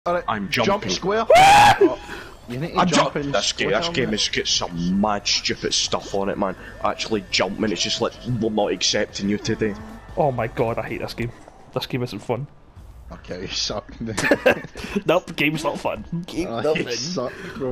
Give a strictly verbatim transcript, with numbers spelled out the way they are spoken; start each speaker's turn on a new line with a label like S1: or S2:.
S1: Alright,
S2: I'm jumping.
S1: Jump square. Oh,
S3: You need to
S2: I'm
S3: jump
S2: jumping.
S3: in
S2: This game,
S3: square,
S2: this game
S3: man.
S2: has got some mad stupid stuff on it, man. Actually jumping, it's just like, we're not accepting you today.
S4: Oh my god, I hate this game. This game isn't fun.
S3: Okay, you suck.
S4: Nope, game's not fun. Game's
S3: Oh,
S4: not
S3: you
S4: fun.
S3: suck, bro.